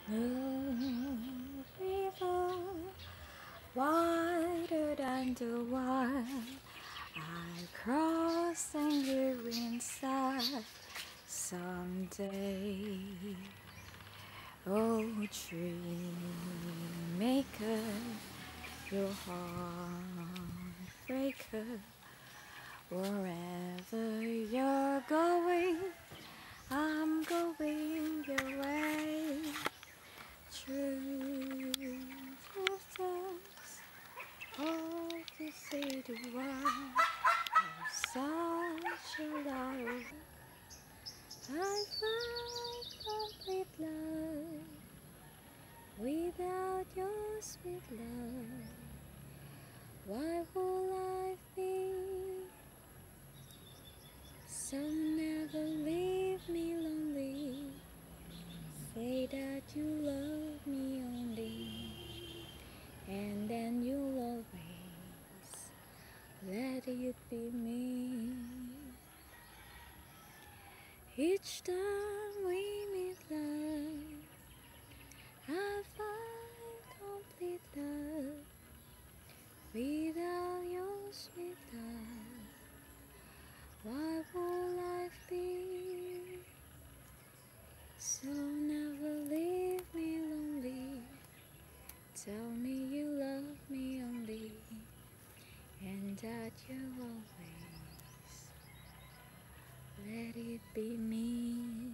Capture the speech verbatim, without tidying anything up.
The river wider than the one I cross and you inside someday. Oh, dream maker, your heartbreaker, wherever you're going, I'm going your way. Truth is us, all to see the world. Such a love, I find complete love without your sweet love. Why would life be so? Never leave me lonely. Say that you love me only, and then you'll always let it be me. Each time we meet, love, I find complete love without your sweet love. Why would life be so? Never leave me lonely. Tell me you love me only, and that you always let it be me.